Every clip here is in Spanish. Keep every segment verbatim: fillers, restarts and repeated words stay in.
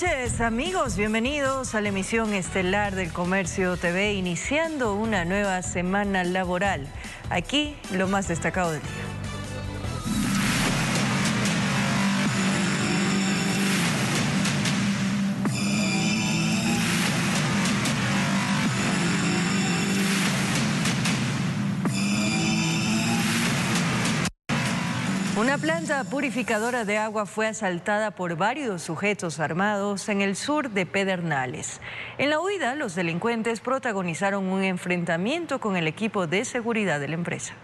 noches, amigos. Bienvenidos a la emisión estelar del Comercio T V, iniciando una nueva semana laboral. Aquí, lo más destacado del día. Una planta purificadora de agua fue asaltada por varios sujetos armados en el sur de Pedernales. En la huida, los delincuentes protagonizaron un enfrentamiento con el equipo de seguridad de la empresa.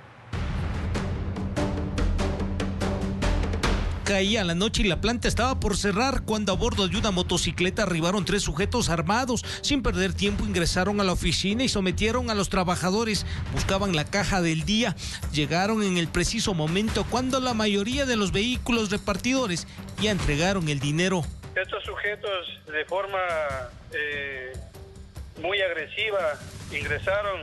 Caía la noche y la planta estaba por cerrar cuando a bordo de una motocicleta arribaron tres sujetos armados. Sin perder tiempo ingresaron a la oficina y sometieron a los trabajadores. Buscaban la caja del día. Llegaron en el preciso momento cuando la mayoría de los vehículos repartidores ya entregaron el dinero. Estos sujetos de forma eh, muy agresiva ingresaron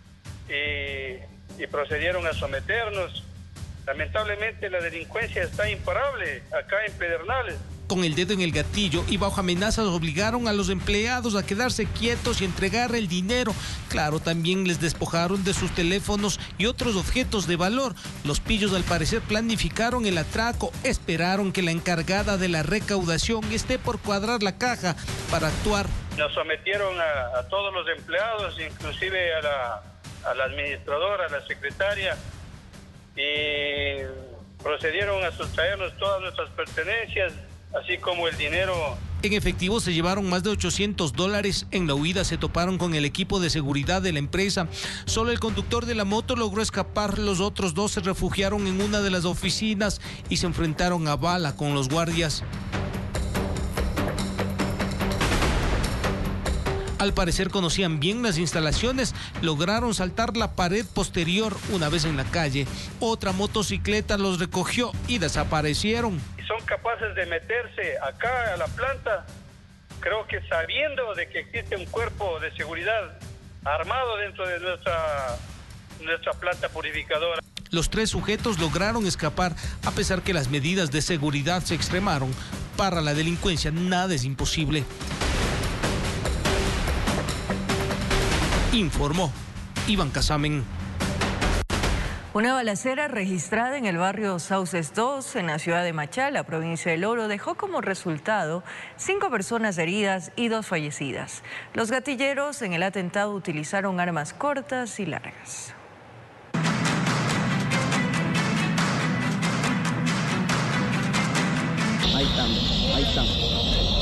y, y procedieron a someternos. Lamentablemente la delincuencia está imparable acá en Pedernales. Con el dedo en el gatillo y bajo amenazas obligaron a los empleados a quedarse quietos y entregar el dinero. Claro, también les despojaron de sus teléfonos y otros objetos de valor. Los pillos al parecer planificaron el atraco, esperaron que la encargada de la recaudación esté por cuadrar la caja para actuar. Nos sometieron a, a todos los empleados, inclusive a la, a la administradora, a la secretaria, y procedieron a sustraernos todas nuestras pertenencias, así como el dinero. En efectivo se llevaron más de ochocientos dólares. En la huida se toparon con el equipo de seguridad de la empresa. Solo el conductor de la moto logró escapar. Los otros dos se refugiaron en una de las oficinas y se enfrentaron a bala con los guardias. Al parecer conocían bien las instalaciones, lograron saltar la pared posterior. Una vez en la calle, otra motocicleta los recogió y desaparecieron. Son capaces de meterse acá a la planta, creo que sabiendo de que existe un cuerpo de seguridad armado dentro de nuestra, nuestra planta purificadora. Los tres sujetos lograron escapar, a pesar que las medidas de seguridad se extremaron. Para la delincuencia nada es imposible. Informó Iván Casamen. Una balacera registrada en el barrio Sauces dos, en la ciudad de Machala, provincia del Oro, dejó como resultado cinco personas heridas y dos fallecidas. Los gatilleros en el atentado utilizaron armas cortas y largas. Ahí estamos, ahí estamos.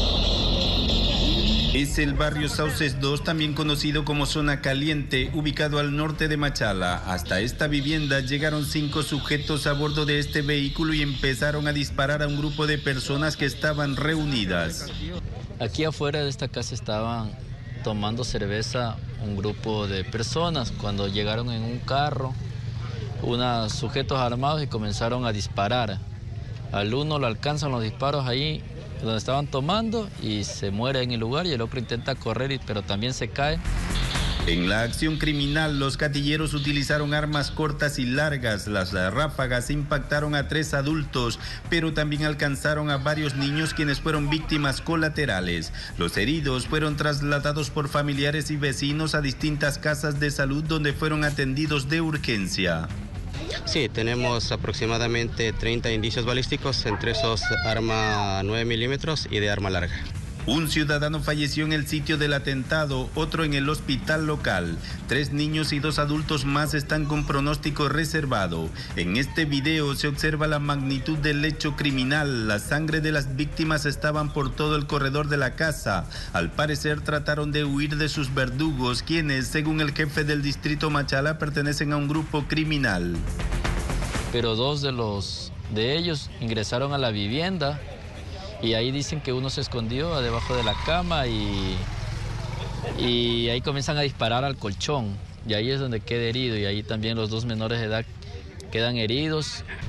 Es el barrio Sauces dos, también conocido como Zona Caliente, ubicado al norte de Machala. Hasta esta vivienda llegaron cinco sujetos a bordo de este vehículo y empezaron a disparar a un grupo de personas que estaban reunidas. Aquí afuera de esta casa estaban tomando cerveza un grupo de personas cuando llegaron en un carro unos sujetos armados y comenzaron a disparar. Al uno lo alcanzan los disparos ahí donde estaban tomando y se muere en el lugar, y el otro intenta correr, pero también se cae. En la acción criminal, los gatilleros utilizaron armas cortas y largas. Las ráfagas impactaron a tres adultos, pero también alcanzaron a varios niños, quienes fueron víctimas colaterales. Los heridos fueron trasladados por familiares y vecinos a distintas casas de salud, donde fueron atendidos de urgencia. Sí, tenemos aproximadamente treinta indicios balísticos, entre esos arma nueve milímetros y de arma larga. Un ciudadano falleció en el sitio del atentado, otro en el hospital local. Tres niños y dos adultos más están con pronóstico reservado. En este video se observa la magnitud del hecho criminal. La sangre de las víctimas estaban por todo el corredor de la casa. Al parecer trataron de huir de sus verdugos, quienes, según el jefe del distrito Machala, pertenecen a un grupo criminal. Pero dos de los de ellos ingresaron a la vivienda. Y ahí dicen que uno se escondió debajo de la cama y, y ahí comienzan a disparar al colchón. Y ahí es donde queda herido, y ahí también los dos menores de edad quedan heridos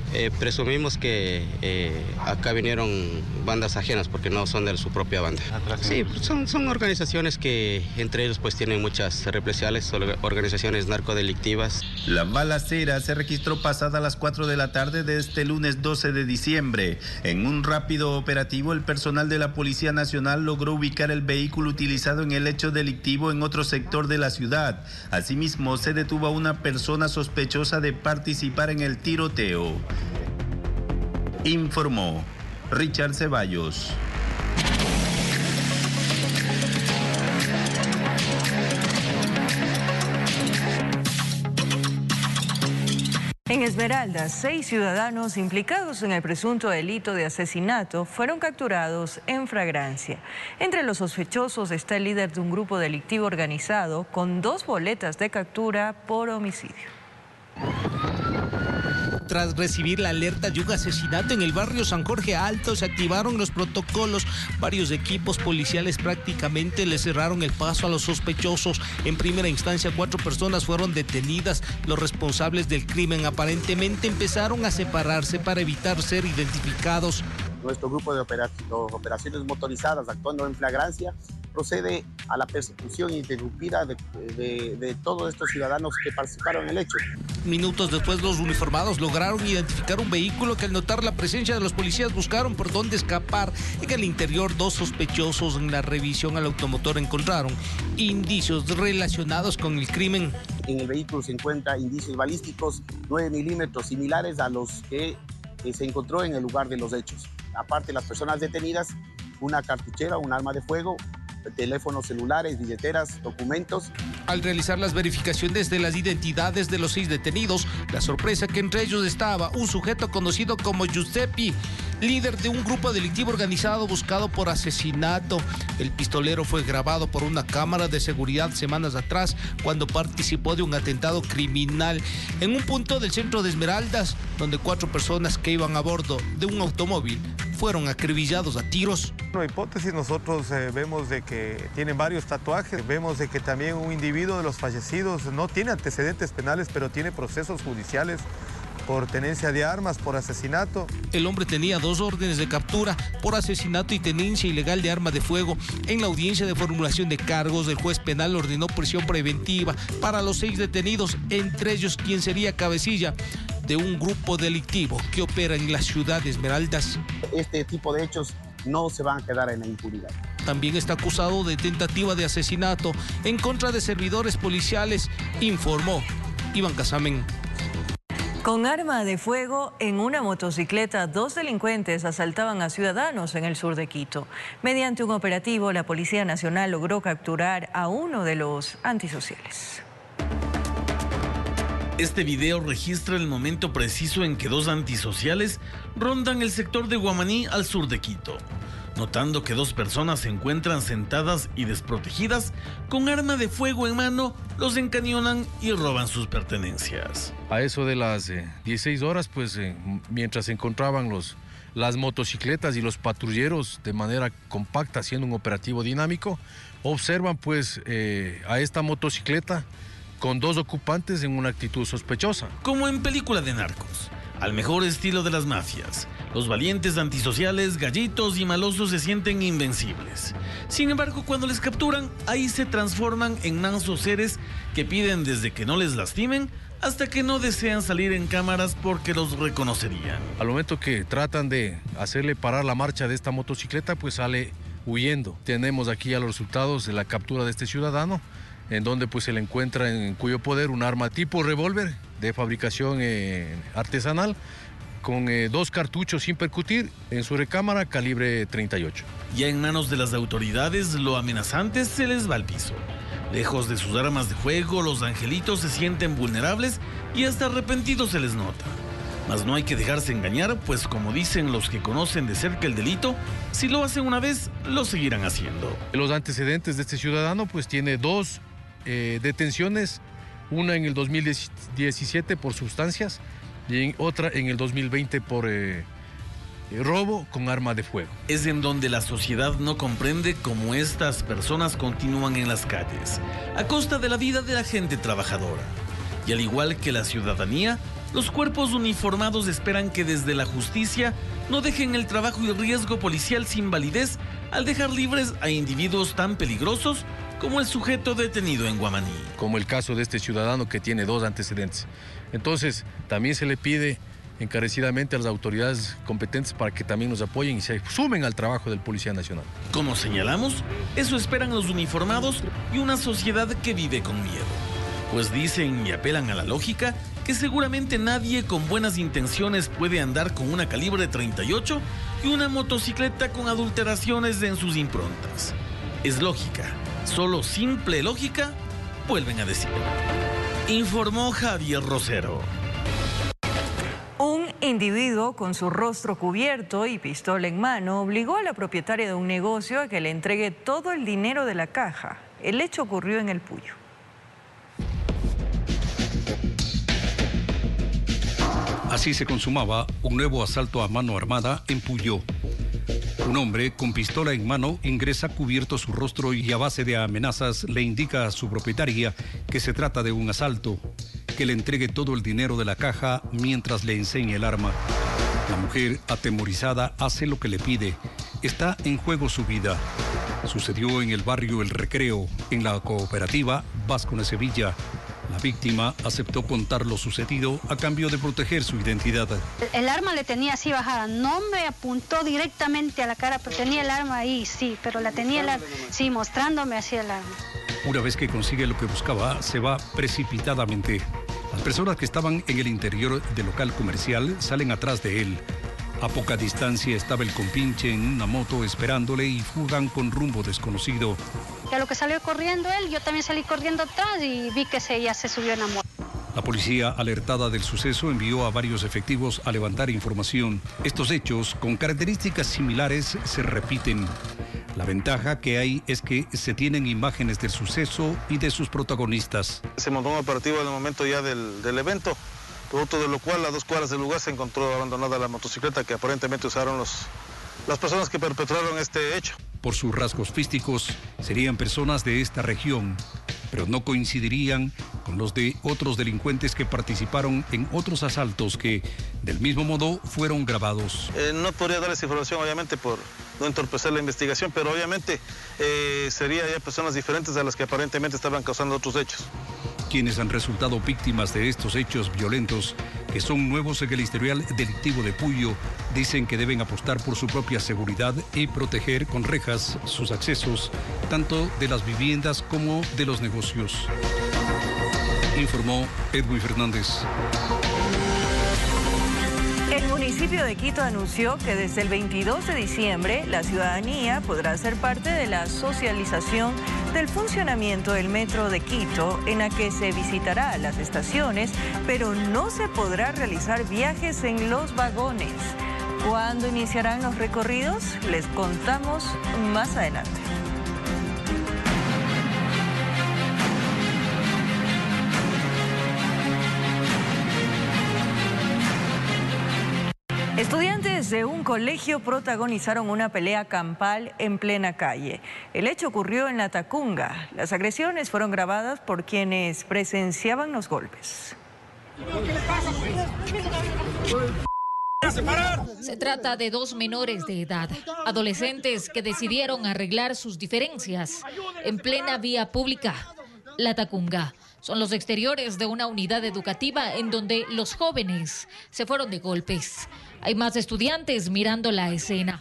Eh, presumimos que eh, acá vinieron bandas ajenas porque no son de su propia banda. Sí, son, son organizaciones que entre ellos pues tienen muchas represalias, organizaciones narcodelictivas. La balacera se registró pasada las cuatro de la tarde de este lunes doce de diciembre. En un rápido operativo, el personal de la Policía Nacional logró ubicar el vehículo utilizado en el hecho delictivo en otro sector de la ciudad. Asimismo, se detuvo a una persona sospechosa de participar en el tiroteo. Informó Richard Ceballos. En Esmeraldas, seis ciudadanos implicados en el presunto delito de asesinato fueron capturados en flagrancia. Entre los sospechosos está el líder de un grupo delictivo organizado con dos boletas de captura por homicidio. Tras recibir la alerta de un asesinato en el barrio San Jorge Alto, se activaron los protocolos. Varios equipos policiales prácticamente le cerraron el paso a los sospechosos. En primera instancia, cuatro personas fueron detenidas. Los responsables del crimen aparentemente empezaron a separarse para evitar ser identificados. Nuestro grupo de operaciones motorizadas, actuando en flagrancia, procede a la persecución ininterrumpida de, de, de todos estos ciudadanos que participaron en el hecho. Minutos después, los uniformados lograron identificar un vehículo que al notar la presencia de los policías buscaron por dónde escapar. En el interior, dos sospechosos. En la revisión al automotor encontraron indicios relacionados con el crimen. En el vehículo se encuentran indicios balísticos nueve milímetros similares a los que eh, se encontró en el lugar de los hechos. Aparte, las personas detenidas, una cartuchera, un arma de fuego, teléfonos celulares, billeteras, documentos. Al realizar las verificaciones de las identidades de los seis detenidos, la sorpresa que entre ellos estaba un sujeto conocido como Giuseppe, líder de un grupo delictivo organizado buscado por asesinato. El pistolero fue grabado por una cámara de seguridad semanas atrás cuando participó de un atentado criminal en un punto del centro de Esmeraldas, donde cuatro personas que iban a bordo de un automóvil fueron acribillados a tiros. En la hipótesis nosotros eh, vemos de que tienen varios tatuajes, vemos de que también un individuo de los fallecidos no tiene antecedentes penales, pero tiene procesos judiciales por tenencia de armas, por asesinato. El hombre tenía dos órdenes de captura por asesinato y tenencia ilegal de arma de fuego. En la audiencia de formulación de cargos, el juez penal ordenó prisión preventiva para los seis detenidos, entre ellos quien sería cabecilla de un grupo delictivo que opera en la ciudad de Esmeraldas. Este tipo de hechos no se van a quedar en la impunidad. También está acusado de tentativa de asesinato en contra de servidores policiales, informó Iván Casamen. Con arma de fuego en una motocicleta, dos delincuentes asaltaban a ciudadanos en el sur de Quito. Mediante un operativo, la Policía Nacional logró capturar a uno de los antisociales. Este video registra el momento preciso en que dos antisociales rondan el sector de Guamaní al sur de Quito. Notando que dos personas se encuentran sentadas y desprotegidas, con arma de fuego en mano, los encañonan y roban sus pertenencias. A eso de las eh, dieciséis horas, pues eh, mientras se encontraban los, las motocicletas y los patrulleros de manera compacta haciendo un operativo dinámico, observan pues eh, a esta motocicleta con dos ocupantes en una actitud sospechosa. Como en película de narcos, al mejor estilo de las mafias, los valientes antisociales, gallitos y malosos se sienten invencibles. Sin embargo, cuando les capturan, ahí se transforman en mansos seres que piden desde que no les lastimen hasta que no desean salir en cámaras porque los reconocerían. Al momento que tratan de hacerle parar la marcha de esta motocicleta, pues sale huyendo. Tenemos aquí ya los resultados de la captura de este ciudadano, en donde pues se le encuentra en cuyo poder un arma tipo revólver de fabricación eh, artesanal con eh, dos cartuchos sin percutir en su recámara calibre treinta y ocho. Ya en manos de las autoridades, lo amenazante se les va al piso. Lejos de sus armas de fuego, los angelitos se sienten vulnerables y hasta arrepentidos se les nota. Mas no hay que dejarse engañar, pues como dicen los que conocen de cerca el delito, si lo hacen una vez, lo seguirán haciendo. Los antecedentes de este ciudadano pues tiene dos eh, detenciones, una en el dos mil diecisiete por sustancias y en otra en el dos mil veinte por eh, robo con arma de fuego. Es en donde la sociedad no comprende cómo estas personas continúan en las calles, a costa de la vida de la gente trabajadora. Y al igual que la ciudadanía, los cuerpos uniformados esperan que desde la justicia no dejen el trabajo y riesgo policial sin validez al dejar libres a individuos tan peligrosos como el sujeto detenido en Guamaní. Como el caso de este ciudadano que tiene dos antecedentes. Entonces, también se le pide encarecidamente a las autoridades competentes para que también nos apoyen y se sumen al trabajo del Policía Nacional. Como señalamos, eso esperan los uniformados y una sociedad que vive con miedo. Pues dicen y apelan a la lógica que seguramente nadie con buenas intenciones puede andar con una calibre treinta y ocho y una motocicleta con adulteraciones en sus improntas. Es lógica, solo simple lógica, vuelven a decir. Informó Javier Rosero. Un individuo con su rostro cubierto y pistola en mano obligó a la propietaria de un negocio a que le entregue todo el dinero de la caja. El hecho ocurrió en El Puyo. Así se consumaba un nuevo asalto a mano armada en Puyo. Un hombre con pistola en mano ingresa cubierto su rostro y a base de amenazas le indica a su propietaria que se trata de un asalto, que le entregue todo el dinero de la caja mientras le enseña el arma. La mujer, atemorizada, hace lo que le pide. Está en juego su vida. Sucedió en el barrio El Recreo, en la cooperativa Vasco de Sevilla. La víctima aceptó contar lo sucedido a cambio de proteger su identidad. El arma le tenía así bajada, no me apuntó directamente a la cara, pero tenía el arma ahí, sí, pero la tenía el arma, sí, mostrándome así el arma. Una vez que consigue lo que buscaba, se va precipitadamente. Las personas que estaban en el interior del local comercial salen atrás de él. A poca distancia estaba el compinche en una moto esperándole y fugan con rumbo desconocido. A lo que salió corriendo él, yo también salí corriendo atrás y vi que se, ya se subió en la moto. La policía, alertada del suceso, envió a varios efectivos a levantar información. Estos hechos, con características similares, se repiten. La ventaja que hay es que se tienen imágenes del suceso y de sus protagonistas. Se montó un operativo en el momento ya del, del evento, producto de lo cual a dos cuadras del lugar se encontró abandonada la motocicleta que aparentemente usaron los, las personas que perpetraron este hecho. Por sus rasgos físicos, serían personas de esta región, pero no coincidirían con los de otros delincuentes que participaron en otros asaltos que, del mismo modo, fueron grabados. Eh, no podría darles información, obviamente, por no entorpecer la investigación, pero obviamente eh, serían ya personas diferentes a las que aparentemente estaban causando otros hechos. Quienes han resultado víctimas de estos hechos violentos, que son nuevos en el historial delictivo de Puyo, dicen que deben apostar por su propia seguridad y proteger con rejas sus accesos, tanto de las viviendas como de los negocios. Informó Edwin Fernández. El municipio de Quito anunció que desde el veintidós de diciembre la ciudadanía podrá ser parte de la socialización del funcionamiento del metro de Quito, en la que se visitará las estaciones, pero no se podrá realizar viajes en los vagones. ¿Cuándo iniciarán los recorridos? Les contamos más adelante. Estudiantes de un colegio protagonizaron una pelea campal en plena calle. El hecho ocurrió en La Tacunga. Las agresiones fueron grabadas por quienes presenciaban los golpes. Se trata de dos menores de edad, adolescentes que decidieron arreglar sus diferencias en plena vía pública. La Tacunga. Son los exteriores de una unidad educativa en donde los jóvenes se fueron de golpes. Hay más estudiantes mirando la escena.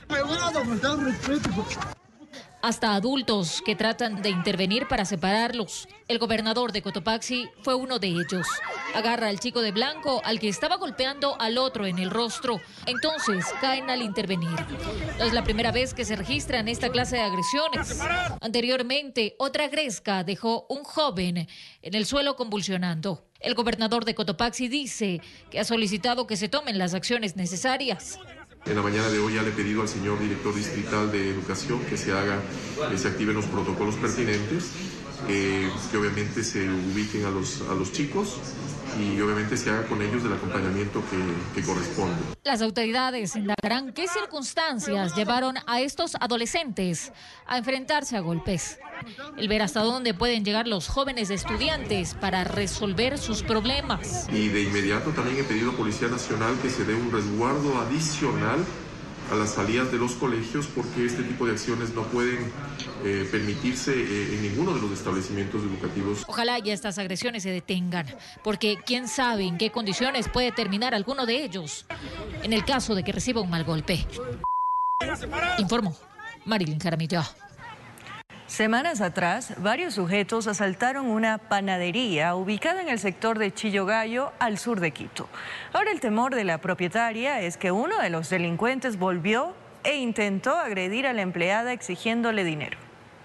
Hasta adultos que tratan de intervenir para separarlos. El gobernador de Cotopaxi fue uno de ellos. Agarra al chico de blanco al que estaba golpeando al otro en el rostro. Entonces caen al intervenir. No es la primera vez que se registran esta clase de agresiones. Anteriormente, otra gresca dejó un joven en el suelo convulsionando. El gobernador de Cotopaxi dice que ha solicitado que se tomen las acciones necesarias. En la mañana de hoy ya le he pedido al señor director distrital de Educación que se haga, que se activen los protocolos pertinentes eh, que obviamente se ubiquen a los, a los chicos y obviamente se haga con ellos el acompañamiento que, que corresponde. Las autoridades indagarán qué circunstancias llevaron a estos adolescentes a enfrentarse a golpes. El ver hasta dónde pueden llegar los jóvenes estudiantes para resolver sus problemas. Y de inmediato también he pedido a Policía Nacional que se dé un resguardo adicional a las salidas de los colegios, porque este tipo de acciones no pueden eh, permitirse eh, en ninguno de los establecimientos educativos. Ojalá ya estas agresiones se detengan, porque quién sabe en qué condiciones puede terminar alguno de ellos en el caso de que reciba un mal golpe. Informó Marilyn Jaramillo. Semanas atrás, varios sujetos asaltaron una panadería ubicada en el sector de Chillogallo, al sur de Quito. Ahora el temor de la propietaria es que uno de los delincuentes volvió e intentó agredir a la empleada exigiéndole dinero.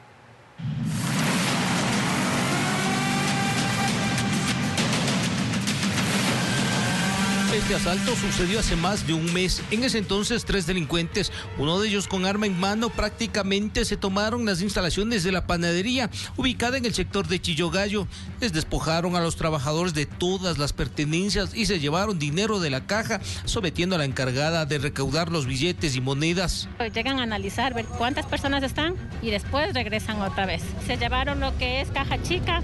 Este asalto sucedió hace más de un mes. En ese entonces, tres delincuentes, uno de ellos con arma en mano, prácticamente se tomaron las instalaciones de la panadería ubicada en el sector de Chillogallo. Les despojaron a los trabajadores de todas las pertenencias y se llevaron dinero de la caja, sometiendo a la encargada de recaudar los billetes y monedas. Llegan a analizar, ver cuántas personas están y después regresan otra vez. Se llevaron lo que es caja chica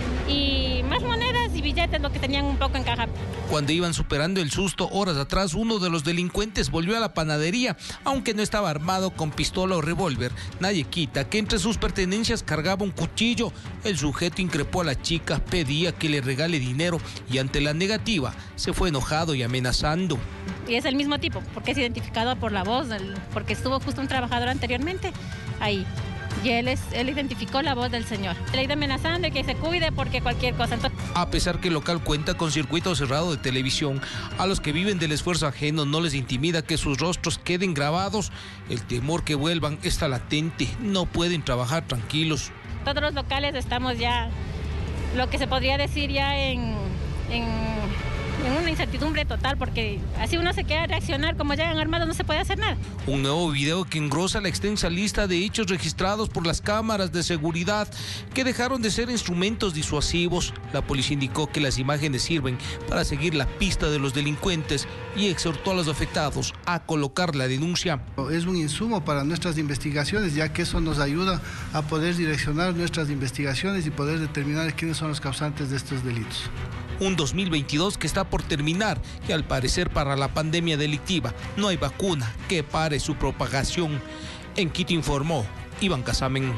y más monedas y billetes, lo que tenían un poco en caja. Cuando iban superando el susto horas atrás, uno de los delincuentes volvió a la panadería, aunque no estaba armado con pistola o revólver. Nadie quita que entre sus pertenencias cargaba un cuchillo. El sujeto increpó a la chica, pedía que le regale dinero y ante la negativa se fue enojado y amenazando. Y es el mismo tipo, porque es identificado por la voz, porque estuvo justo un trabajador anteriormente ahí. Y él, es, él identificó la voz del señor. Le ha ido amenazando y que se cuide porque cualquier cosa. Entonces... A pesar que el local cuenta con circuito cerrado de televisión, a los que viven del esfuerzo ajeno no les intimida que sus rostros queden grabados. El temor que vuelvan está latente. No pueden trabajar tranquilos. Todos los locales estamos ya, lo que se podría decir ya en... en... en una incertidumbre total, porque así uno se queda a reaccionar, como llegan armados no se puede hacer nada. Un nuevo video que engrosa la extensa lista de hechos registrados por las cámaras de seguridad que dejaron de ser instrumentos disuasivos. La policía indicó que las imágenes sirven para seguir la pista de los delincuentes y exhortó a los afectados a colocar la denuncia. Es un insumo para nuestras investigaciones, ya que eso nos ayuda a poder direccionar nuestras investigaciones y poder determinar quiénes son los causantes de estos delitos. Un dos mil veintidós que está por terminar y al parecer para la pandemia delictiva no hay vacuna que pare su propagación. En Quito informó Iván Casamen.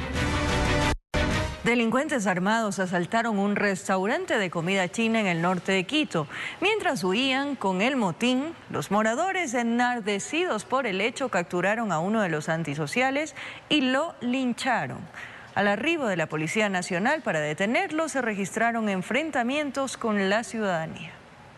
Delincuentes armados asaltaron un restaurante de comida china en el norte de Quito. Mientras huían con el motín, los moradores, enardecidos por el hecho, capturaron a uno de los antisociales y lo lincharon. Al arribo de la Policía Nacional para detenerlo, se registraron enfrentamientos con la ciudadanía.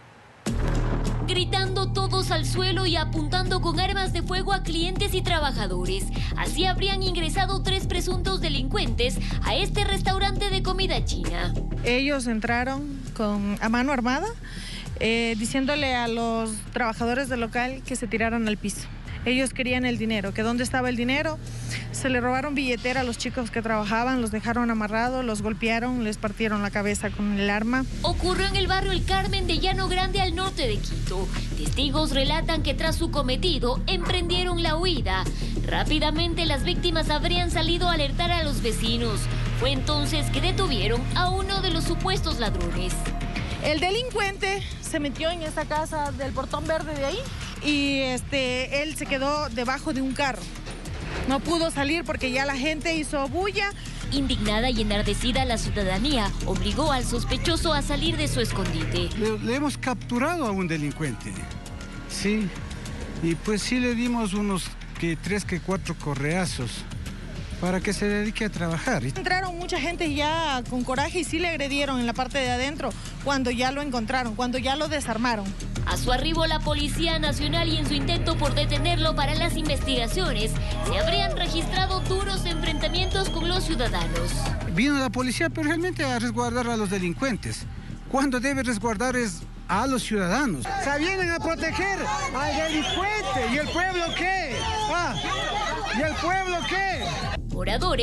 Gritando todos al suelo y apuntando con armas de fuego a clientes y trabajadores. Así habrían ingresado tres presuntos delincuentes a este restaurante de comida china. Ellos entraron con, a mano armada, eh, diciéndole a los trabajadores del local que se tiraran al piso. Ellos querían el dinero, que dónde estaba el dinero. Se le robaron billetera a los chicos que trabajaban, los dejaron amarrados, los golpearon, les partieron la cabeza con el arma. Ocurrió en el barrio El Carmen de Llano Grande, al norte de Quito. Testigos relatan que tras su cometido emprendieron la huida. Rápidamente las víctimas habrían salido a alertar a los vecinos. Fue entonces que detuvieron a uno de los supuestos ladrones. El delincuente se metió en esta casa del portón verde de ahí y este, él se quedó debajo de un carro. No pudo salir porque ya la gente hizo bulla. Indignada y enardecida, la ciudadanía obligó al sospechoso a salir de su escondite. Le, le hemos capturado a un delincuente, sí, y pues sí le dimos unos que tres que cuatro correazos para que se dedique a trabajar. Entraron mucha gente ya con coraje y sí le agredieron en la parte de adentro cuando ya lo encontraron, cuando ya lo desarmaron. A su arribo, la Policía Nacional y en su intento por detenerlo para las investigaciones, se habrían registrado duros enfrentamientos con los ciudadanos. Vino la policía, pero realmente a resguardar a los delincuentes. Cuando debe resguardar es a los ciudadanos. Se vienen a proteger al delincuente. ¿Y el pueblo qué? Ah, ¿y el pueblo qué? Moradores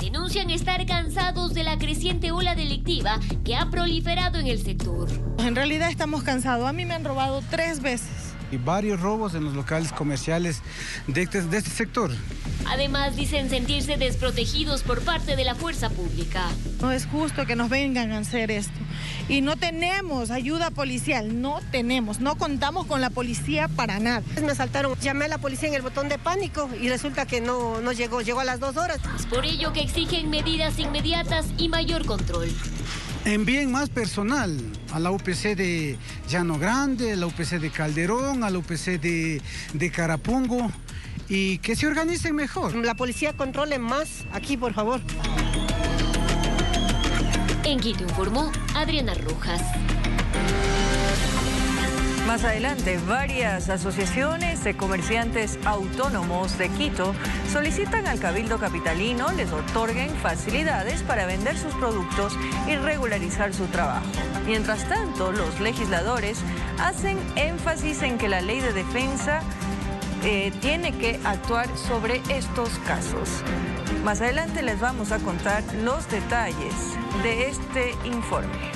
denuncian estar cansados de la creciente ola delictiva que ha proliferado en el sector. En realidad estamos cansados. A mí me han robado tres veces. Y varios robos en los locales comerciales de este, de este sector. Además, dicen sentirse desprotegidos por parte de la fuerza pública. No es justo que nos vengan a hacer esto. Y no tenemos ayuda policial, no tenemos, no contamos con la policía para nada. Me asaltaron, llamé a la policía en el botón de pánico y resulta que no, no llegó, llegó a las dos horas. Es por ello que exigen medidas inmediatas y mayor control. Envíen más personal a la U P C de Llano Grande, a la U P C de Calderón, a la U P C de, de Carapungo y que se organicen mejor. La policía controle más aquí, por favor. En Quito informó Adriana Rojas. Más adelante, varias asociaciones de comerciantes autónomos de Quito solicitan al Cabildo Capitalino les otorguen facilidades para vender sus productos y regularizar su trabajo. Mientras tanto, los legisladores hacen énfasis en que la ley de defensa eh, tiene que actuar sobre estos casos. Más adelante les vamos a contar los detalles de este informe.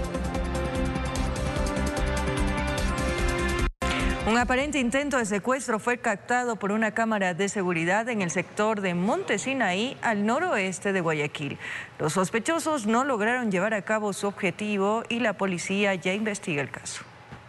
Un aparente intento de secuestro fue captado por una cámara de seguridad en el sector de Monte Sinaí, al noroeste de Guayaquil. Los sospechosos no lograron llevar a cabo su objetivo y la policía ya investiga el caso.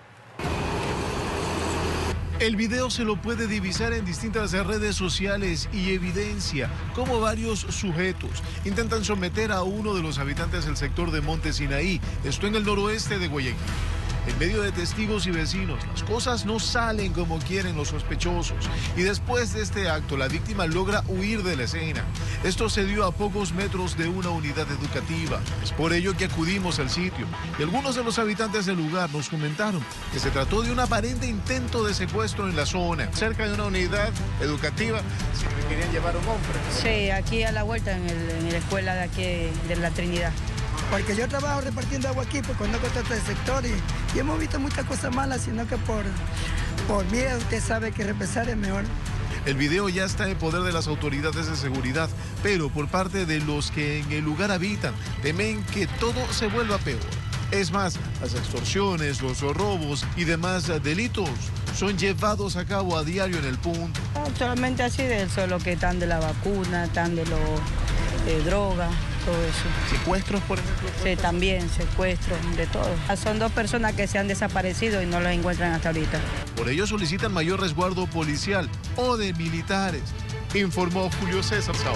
El video se lo puede divisar en distintas redes sociales y evidencia cómo varios sujetos intentan someter a uno de los habitantes del sector de Monte Sinaí, esto en el noroeste de Guayaquil. En medio de testigos y vecinos, las cosas no salen como quieren los sospechosos y después de este acto la víctima logra huir de la escena. Esto se dio a pocos metros de una unidad educativa. Es por ello que acudimos al sitio y algunos de los habitantes del lugar nos comentaron que se trató de un aparente intento de secuestro en la zona. Cerca de una unidad educativa se me querían llevar a un hombre. Sí, aquí a la vuelta en, el, en la escuela de aquí de la Trinidad. Porque yo trabajo repartiendo agua aquí, pues conozco todo este sector y, y hemos visto muchas cosas malas, sino que por, por miedo usted sabe que represar es mejor. El video ya está en poder de las autoridades de seguridad, pero por parte de los que en el lugar habitan, temen que todo se vuelva peor. Es más, las extorsiones, los robos y demás delitos son llevados a cabo a diario en el punto. No, solamente así de eso, lo que están de la vacuna, están de los de droga, todo eso. ¿Secuestros, por ejemplo? Sí, también, secuestros, de todo. Son dos personas que se han desaparecido y no los encuentran hasta ahorita. Por ello solicitan mayor resguardo policial o de militares, informó Julio César Saúl.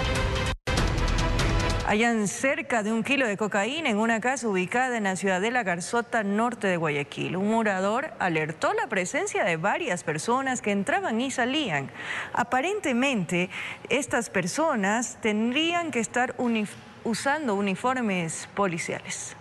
Hallan cerca de un kilo de cocaína en una casa ubicada en la ciudad de La Garzota, norte de Guayaquil. Un morador alertó la presencia de varias personas que entraban y salían. Aparentemente, estas personas tendrían que estar unif- usando uniformes policiales.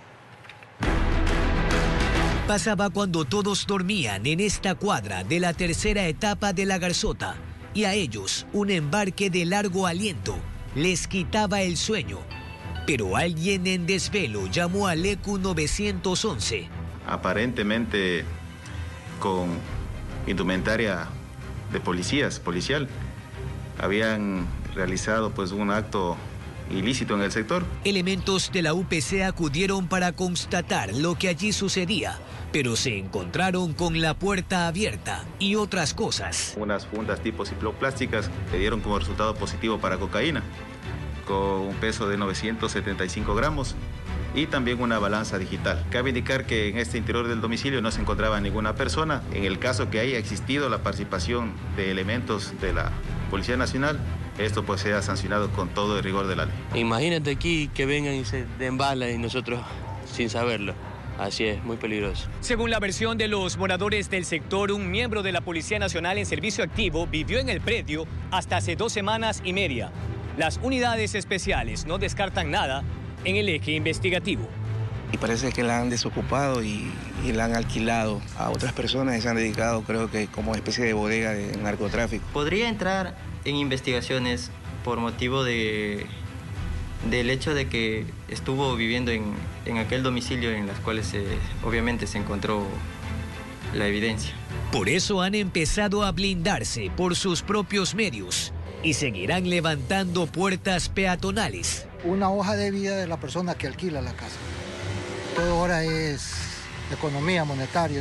Pasaba cuando todos dormían en esta cuadra de la tercera etapa de La Garzota y a ellos un embarque de largo aliento les quitaba el sueño. Pero alguien en desvelo llamó al E Q nueve once. Aparentemente con indumentaria de policías, policial, habían realizado pues un acto ilícito en el sector. Elementos de la U P C acudieron para constatar lo que allí sucedía, pero se encontraron con la puerta abierta y otras cosas. Unas fundas tipo cicloplásticas que dieron como resultado positivo para cocaína, con un peso de novecientos setenta y cinco gramos y también una balanza digital. Cabe indicar que en este interior del domicilio no se encontraba ninguna persona. En el caso que haya existido la participación de elementos de la Policía Nacional, esto pues sea sancionado con todo el rigor de la ley. Imagínate aquí que vengan y se den bala y nosotros sin saberlo. Así es, muy peligroso. Según la versión de los moradores del sector, un miembro de la Policía Nacional en servicio activo vivió en el predio hasta hace dos semanas y media. Las unidades especiales no descartan nada en el eje investigativo. Y parece que la han desocupado y, y la han alquilado a otras personas y se han dedicado, creo que como especie de bodega de narcotráfico. Podría entrar en investigaciones por motivo de, del hecho de que estuvo viviendo en, en aquel domicilio en las cuales se, obviamente se encontró la evidencia. Por eso han empezado a blindarse por sus propios medios y seguirán levantando puertas peatonales. Una hoja de vida de la persona que alquila la casa. Todo ahora es economía monetaria.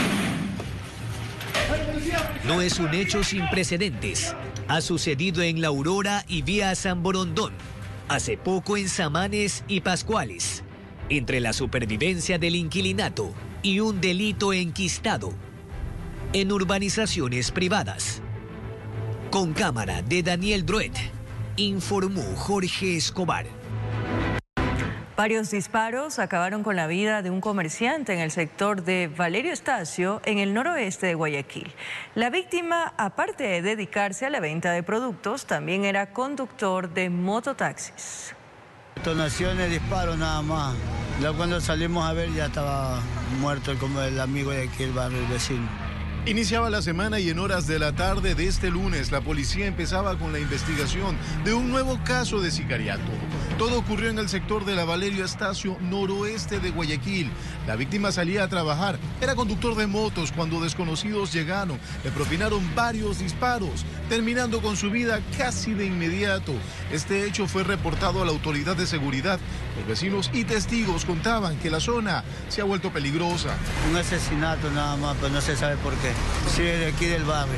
No es un hecho sin precedentes. Ha sucedido en La Aurora y vía San Borondón. Hace poco en Samanes y Pascuales. Entre la supervivencia del inquilinato y un delito enquistado. En urbanizaciones privadas. Con cámara de Daniel Druet, informó Jorge Escobar. Varios disparos acabaron con la vida de un comerciante en el sector de Valerio Estacio, en el noroeste de Guayaquil. La víctima, aparte de dedicarse a la venta de productos, también era conductor de mototaxis. Detonaciones, disparos nada más. Ya cuando salimos a ver ya estaba muerto el, como el amigo de aquí, el barrio, el vecino. Iniciaba la semana y en horas de la tarde de este lunes la policía empezaba con la investigación de un nuevo caso de sicariato. Todo ocurrió en el sector de la Valerio Estacio, noroeste de Guayaquil. La víctima salía a trabajar, era conductor de motos cuando desconocidos llegaron, le propinaron varios disparos, terminando con su vida casi de inmediato. Este hecho fue reportado a la autoridad de seguridad. Los vecinos y testigos contaban que la zona se ha vuelto peligrosa. Un asesinato nada más, pero no se sabe por qué. Sí, de aquí del barrio.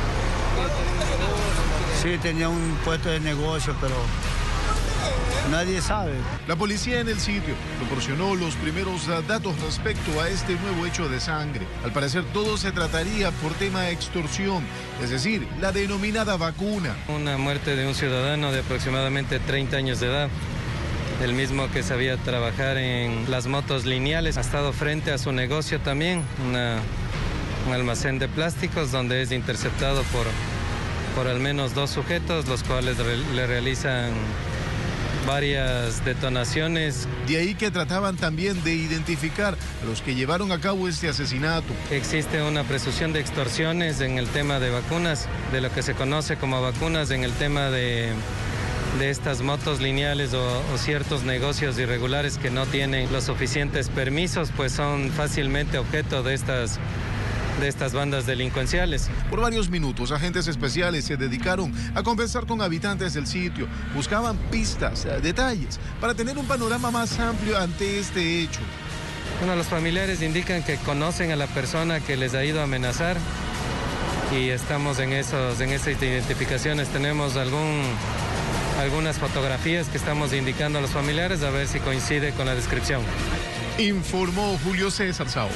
Sí, tenía un puesto de negocio, pero nadie sabe. La policía en el sitio proporcionó los primeros datos respecto a este nuevo hecho de sangre. Al parecer todo se trataría por tema de extorsión, es decir, la denominada vacuna. Una muerte de un ciudadano de aproximadamente treinta años de edad. El mismo que sabía trabajar en las motos lineales, ha estado frente a su negocio también, una, un almacén de plásticos donde es interceptado por, por al menos dos sujetos, los cuales re, le realizan varias detonaciones. De ahí que trataban también de identificar a los que llevaron a cabo este asesinato. Existe una presunción de extorsiones en el tema de vacunas, de lo que se conoce como vacunas en el tema de... de estas motos lineales o, o ciertos negocios irregulares que no tienen los suficientes permisos, pues son fácilmente objeto de estas, de estas bandas delincuenciales. Por varios minutos, agentes especiales se dedicaron a conversar con habitantes del sitio, buscaban pistas, detalles, para tener un panorama más amplio ante este hecho. Bueno, los familiares indican que conocen a la persona que les ha ido a amenazar y estamos en, esos, en esas identificaciones. Tenemos algún... algunas fotografías que estamos indicando a los familiares a ver si coincide con la descripción. Informó Julio César Sao.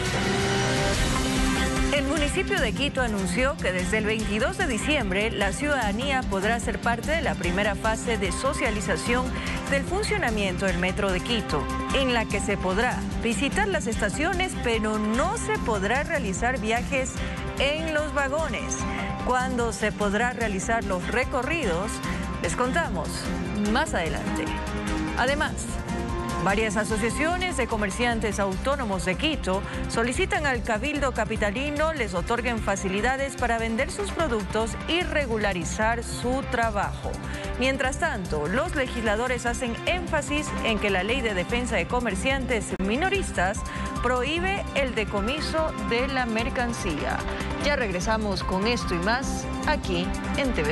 El municipio de Quito anunció que desde el veintidós de diciembre la ciudadanía podrá ser parte de la primera fase de socialización del funcionamiento del Metro de Quito, en la que se podrá visitar las estaciones, pero no se podrá realizar viajes en los vagones. ¿Cuándo se podrá realizar los recorridos? Les contamos más adelante. Además, varias asociaciones de comerciantes autónomos de Quito solicitan al Cabildo Capitalino les otorguen facilidades para vender sus productos y regularizar su trabajo. Mientras tanto, los legisladores hacen énfasis en que la Ley de Defensa de Comerciantes Minoristas prohíbe el decomiso de la mercancía. Ya regresamos con esto y más aquí en T V.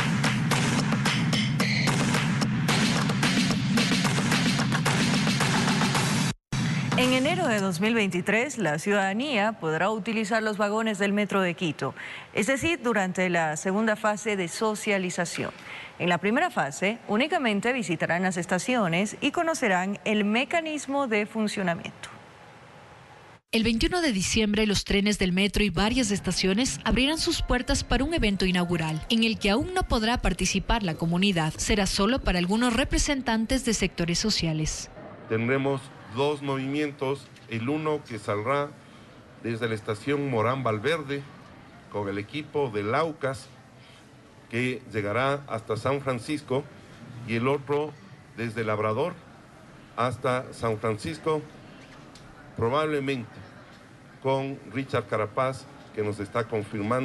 En enero de dos mil veintitrés, la ciudadanía podrá utilizar los vagones del Metro de Quito, es decir, durante la segunda fase de socialización. En la primera fase, únicamente visitarán las estaciones y conocerán el mecanismo de funcionamiento. El veintiuno de diciembre, los trenes del metro y varias estaciones abrirán sus puertas para un evento inaugural, en el que aún no podrá participar la comunidad. Será solo para algunos representantes de sectores sociales. Tendremos dos movimientos, el uno que saldrá desde la estación Morán Valverde con el equipo de Laucas que llegará hasta San Francisco y el otro desde Labrador hasta San Francisco, probablemente con Richard Carapaz, que nos está confirmando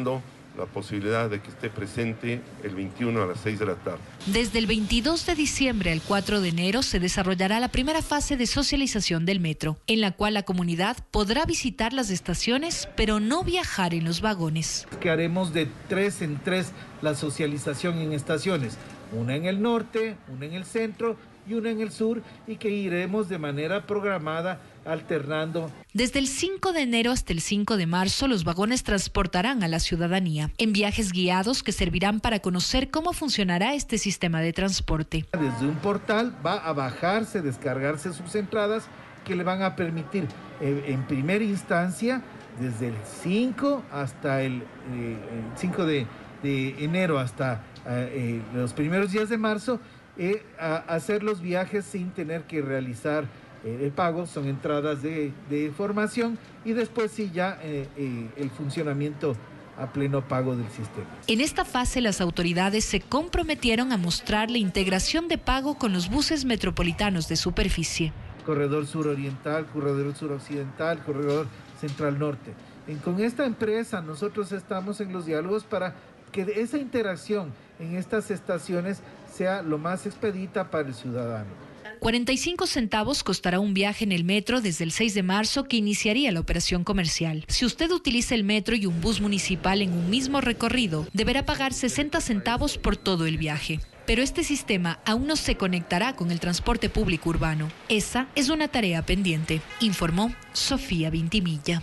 la posibilidad de que esté presente el veintiuno a las seis de la tarde. Desde el veintidós de diciembre al cuatro de enero se desarrollará la primera fase de socialización del metro, en la cual la comunidad podrá visitar las estaciones, pero no viajar en los vagones. Que haremos de tres en tres la socialización en estaciones, una en el norte, una en el centro y una en el sur, y que iremos de manera programada alternando. Desde el cinco de enero hasta el cinco de marzo, los vagones transportarán a la ciudadanía en viajes guiados que servirán para conocer cómo funcionará este sistema de transporte. Desde un portal va a bajarse, descargarse sus entradas que le van a permitir, eh, en primera instancia, desde el cinco hasta el, eh, el cinco de enero hasta eh, los primeros días de marzo, eh, a hacer los viajes sin tener que realizar eh, el pago. Son entradas de, de formación y después sí ya eh, eh, el funcionamiento a pleno pago del sistema. En esta fase las autoridades se comprometieron a mostrar la integración de pago con los buses metropolitanos de superficie. Corredor suroriental, corredor suroccidental, corredor central norte. En, con esta empresa nosotros estamos en los diálogos para que esa interacción en estas estaciones sea lo más expedita para el ciudadano. cuarenta y cinco centavos costará un viaje en el metro desde el seis de marzo, que iniciaría la operación comercial. Si usted utiliza el metro y un bus municipal en un mismo recorrido, deberá pagar sesenta centavos por todo el viaje. Pero este sistema aún no se conectará con el transporte público urbano. Esa es una tarea pendiente, informó Sofía Vintimilla.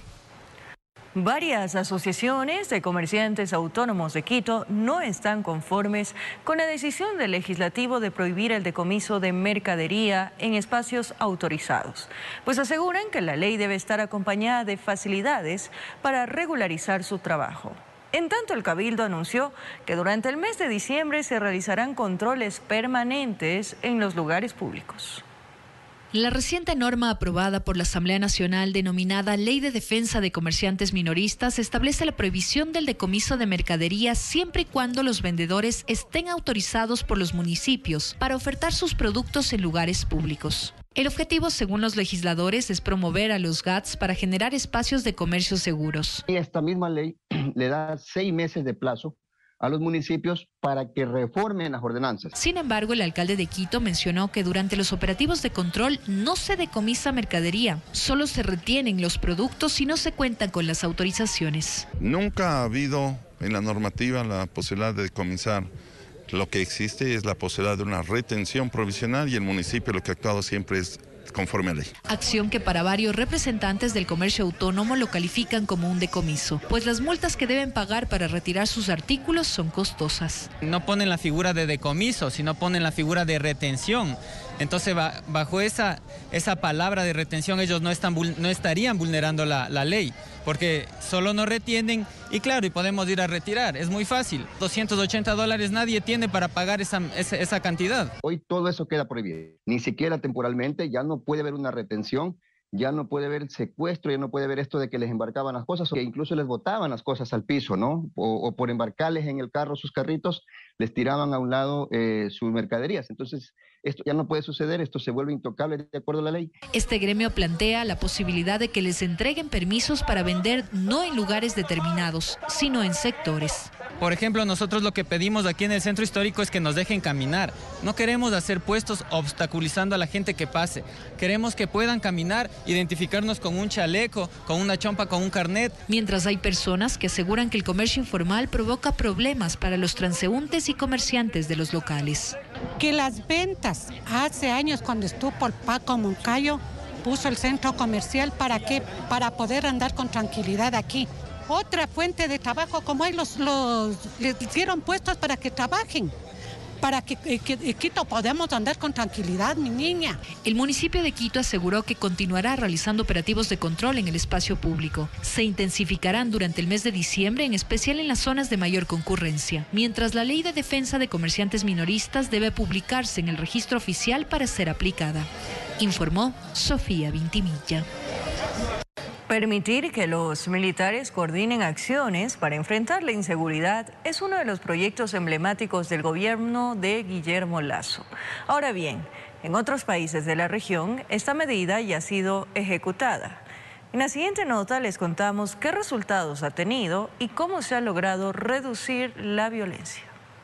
Varias asociaciones de comerciantes autónomos de Quito no están conformes con la decisión del legislativo de prohibir el decomiso de mercadería en espacios autorizados, pues aseguran que la ley debe estar acompañada de facilidades para regularizar su trabajo. En tanto, el Cabildo anunció que durante el mes de diciembre se realizarán controles permanentes en los lugares públicos. La reciente norma aprobada por la Asamblea Nacional, denominada Ley de Defensa de Comerciantes Minoristas, establece la prohibición del decomiso de mercadería siempre y cuando los vendedores estén autorizados por los municipios para ofertar sus productos en lugares públicos. El objetivo, según los legisladores, es promover a los G A Ts para generar espacios de comercio seguros. Esta misma ley le da seis meses de plazo a los municipios para que reformen las ordenanzas. Sin embargo, el alcalde de Quito mencionó que durante los operativos de control no se decomisa mercadería, solo se retienen los productos y no se cuentan con las autorizaciones. Nunca ha habido en la normativa la posibilidad de decomisar. Lo que existe es la posibilidad de una retención provisional y el municipio lo que ha actuado siempre es conforme a ley. Acción que para varios representantes del comercio autónomo lo califican como un decomiso, pues las multas que deben pagar para retirar sus artículos son costosas. No ponen la figura de decomiso, sino ponen la figura de retención. Entonces, bajo esa, esa palabra de retención, ellos no, están, no estarían vulnerando la, la ley, porque solo nos retienen y claro, y podemos ir a retirar. Es muy fácil. doscientos ochenta dólares nadie tiene para pagar esa, esa, esa cantidad. Hoy todo eso queda prohibido. Ni siquiera temporalmente, ya no puede haber una retención, ya no puede haber secuestro, ya no puede haber esto de que les embarcaban las cosas, o que incluso les botaban las cosas al piso, ¿no? O, o por embarcarles en el carro sus carritos, les tiraban a un lado eh, sus mercaderías. Entonces, esto ya no puede suceder, esto se vuelve intocable de acuerdo a la ley. Este gremio plantea la posibilidad de que les entreguen permisos para vender no en lugares determinados, sino en sectores. Por ejemplo, nosotros lo que pedimos aquí en el centro histórico es que nos dejen caminar. No queremos hacer puestos obstaculizando a la gente que pase. Queremos que puedan caminar, identificarnos con un chaleco, con una chompa, con un carnet. Mientras hay personas que aseguran que el comercio informal provoca problemas para los transeúntes y comerciantes de los locales. Que las ventas, hace años cuando estuvo el Paco Moncayo, puso el centro comercial para qué, para poder andar con tranquilidad aquí. Otra fuente de trabajo, como hay los, los les hicieron puestos para que trabajen, para que, que, que Quito podamos andar con tranquilidad, mi niña. El municipio de Quito aseguró que continuará realizando operativos de control en el espacio público. Se intensificarán durante el mes de diciembre, en especial en las zonas de mayor concurrencia, mientras la Ley de Defensa de Comerciantes Minoristas debe publicarse en el registro oficial para ser aplicada, informó Sofía Vintimilla. Permitir que los militares coordinen acciones para enfrentar la inseguridad es uno de los proyectos emblemáticos del gobierno de Guillermo Lasso. Ahora bien, en otros países de la región esta medida ya ha sido ejecutada. En la siguiente nota les contamos qué resultados ha tenido y cómo se ha logrado reducir la violencia.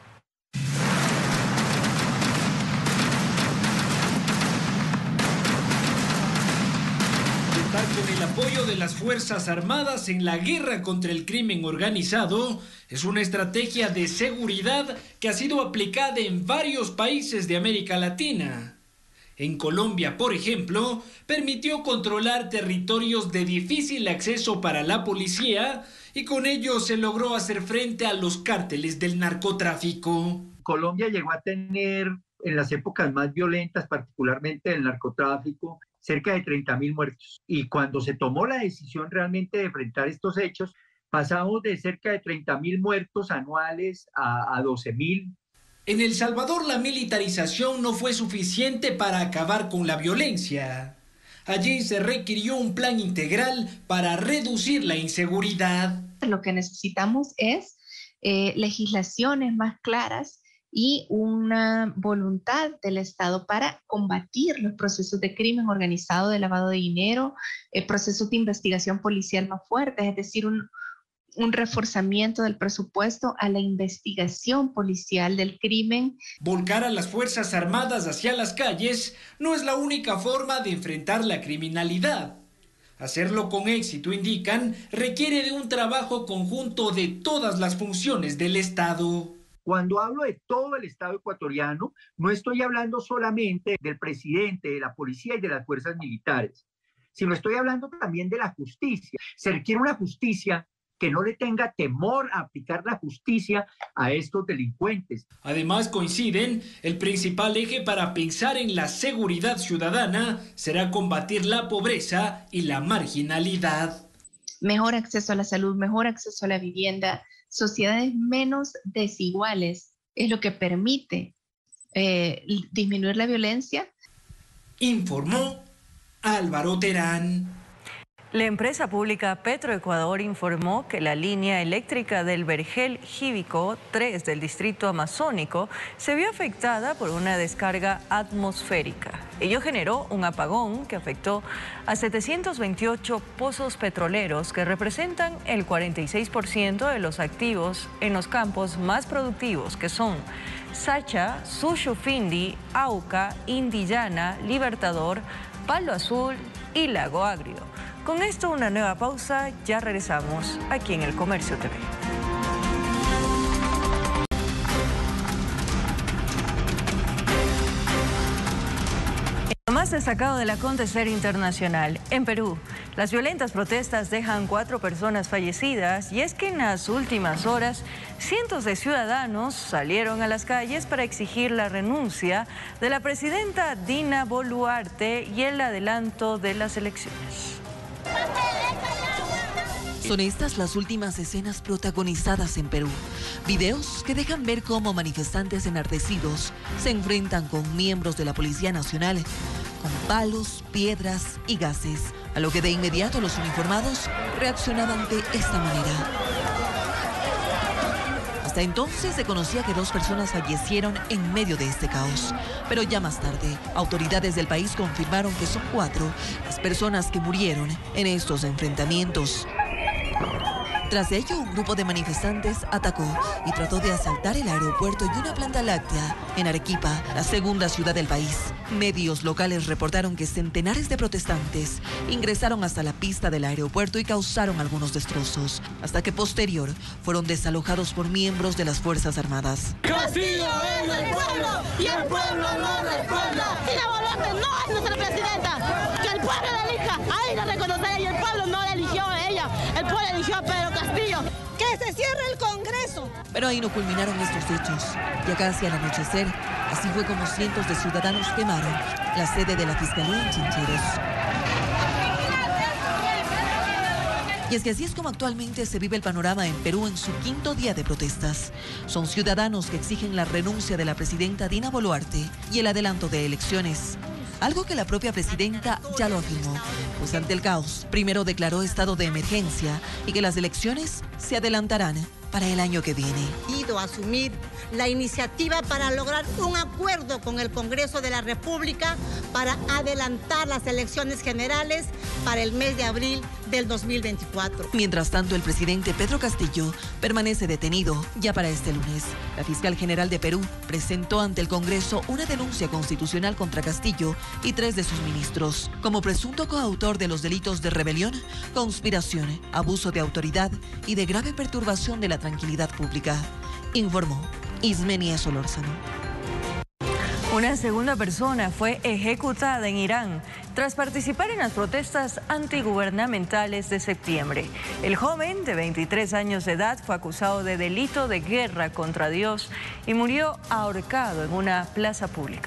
Contar con el apoyo de las Fuerzas Armadas en la guerra contra el crimen organizado es una estrategia de seguridad que ha sido aplicada en varios países de América Latina. En Colombia, por ejemplo, permitió controlar territorios de difícil acceso para la policía y con ello se logró hacer frente a los cárteles del narcotráfico. Colombia llegó a tener en las épocas más violentas, particularmente del narcotráfico, cerca de treinta mil muertos. Y cuando se tomó la decisión realmente de enfrentar estos hechos, pasamos de cerca de treinta mil muertos anuales a, a doce mil. En El Salvador la militarización no fue suficiente para acabar con la violencia. Allí se requirió un plan integral para reducir la inseguridad. Lo que necesitamos es eh, legislaciones más claras y una voluntad del Estado para combatir los procesos de crimen organizado, de lavado de dinero, eh, procesos de investigación policial más fuertes, es decir, un, un reforzamiento del presupuesto a la investigación policial del crimen. Volcar a las Fuerzas Armadas hacia las calles no es la única forma de enfrentar la criminalidad. Hacerlo con éxito, indican, requiere de un trabajo conjunto de todas las funciones del Estado. Cuando hablo de todo el Estado ecuatoriano, no estoy hablando solamente del presidente, de la policía y de las fuerzas militares, sino estoy hablando también de la justicia. Se requiere una justicia que no le tenga temor a aplicar la justicia a estos delincuentes. Además, coinciden, el principal eje para pensar en la seguridad ciudadana será combatir la pobreza y la marginalidad. Mejor acceso a la salud, mejor acceso a la vivienda, sociedades menos desiguales es lo que permite eh, disminuir la violencia. Informó Álvaro Terán. La empresa pública Petroecuador informó que la línea eléctrica del Vergel Jíbico tres del distrito amazónico se vio afectada por una descarga atmosférica. Ello generó un apagón que afectó a setecientos veintiocho pozos petroleros que representan el cuarenta y seis por ciento de los activos en los campos más productivos, que son Sacha, Sushufindi, Auca, Indillana, Libertador, Palo Azul y Lago Agrio. Con esto, una nueva pausa, ya regresamos aquí en El Comercio T V. Lo más destacado del acontecer internacional. En Perú, las violentas protestas dejan cuatro personas fallecidas y es que en las últimas horas cientos de ciudadanos salieron a las calles para exigir la renuncia de la presidenta Dina Boluarte y el adelanto de las elecciones. Son estas las últimas escenas protagonizadas en Perú. Videos que dejan ver cómo manifestantes enardecidos se enfrentan con miembros de la Policía Nacional con palos, piedras y gases, a lo que de inmediato los uniformados reaccionaban de esta manera. Hasta entonces se conocía que dos personas fallecieron en medio de este caos, pero ya más tarde, autoridades del país confirmaron que son cuatro las personas que murieron en estos enfrentamientos. Tras ello, un grupo de manifestantes atacó y trató de asaltar el aeropuerto y una planta láctea en Arequipa, la segunda ciudad del país. Medios locales reportaron que centenares de protestantes ingresaron hasta la pista del aeropuerto y causaron algunos destrozos, hasta que posterior fueron desalojados por miembros de las Fuerzas Armadas. Castillo es del pueblo y el pueblo no responda. Dina Boluarte no es nuestra presidenta. Que el pueblo la elija. Ahí lo reconocerá y el pueblo no la eligió a ella. El pueblo eligió a Pedro Castillo. Que se cierre el Congreso. Pero ahí no culminaron estos hechos. Ya casi al anochecer, así fue como cientos de ciudadanos quemaron la sede de la Fiscalía en Chincheros. Y es que así es como actualmente se vive el panorama en Perú en su quinto día de protestas. Son ciudadanos que exigen la renuncia de la presidenta Dina Boluarte y el adelanto de elecciones. Algo que la propia presidenta ya lo afirmó, pues ante el caos, primero declaró estado de emergencia y que las elecciones se adelantarán para el año que viene. Ido a asumir la iniciativa para lograr un acuerdo con el Congreso de la República para adelantar las elecciones generales para el mes de abril del dos mil veinticuatro. Mientras tanto, el presidente Pedro Castillo permanece detenido ya para este lunes. La fiscal general de Perú presentó ante el Congreso una denuncia constitucional contra Castillo y tres de sus ministros, como presunto coautor de los delitos de rebelión, conspiración, abuso de autoridad y de grave perturbación de la tranquilidad pública, informó Ismenia Solórzano. Una segunda persona fue ejecutada en Irán tras participar en las protestas antigubernamentales de septiembre. El joven de veintitrés años de edad fue acusado de delito de guerra contra Dios y murió ahorcado en una plaza pública.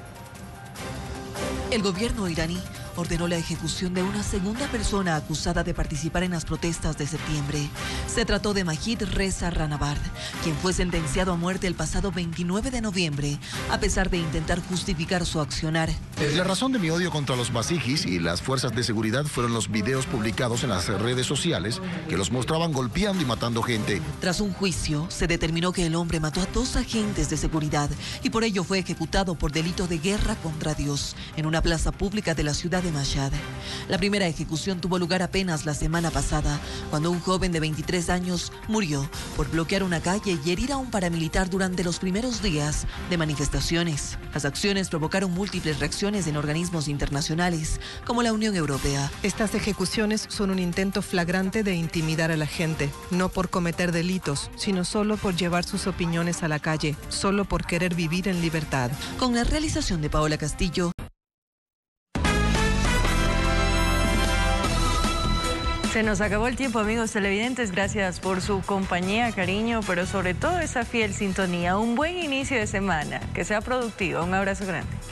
El gobierno iraní ordenó la ejecución de una segunda persona acusada de participar en las protestas de septiembre. Se trató de Majid Reza Rahnavard, quien fue sentenciado a muerte el pasado veintinueve de noviembre, a pesar de intentar justificar su accionar. La razón de mi odio contra los basijis y las fuerzas de seguridad fueron los videos publicados en las redes sociales que los mostraban golpeando y matando gente. Tras un juicio, se determinó que el hombre mató a dos agentes de seguridad y por ello fue ejecutado por delito de guerra contra Dios en una plaza pública de la ciudad de Mashhad. La primera ejecución tuvo lugar apenas la semana pasada, cuando un joven de veintitrés años murió por bloquear una calle y herir a un paramilitar durante los primeros días de manifestaciones. Las acciones provocaron múltiples reacciones en organismos internacionales, como la Unión Europea. Estas ejecuciones son un intento flagrante de intimidar a la gente, no por cometer delitos, sino solo por llevar sus opiniones a la calle, solo por querer vivir en libertad. Con la realización de Paola Castillo. Se nos acabó el tiempo, amigos televidentes. Gracias por su compañía, cariño, pero sobre todo esa fiel sintonía. Un buen inicio de semana, que sea productivo. Un abrazo grande.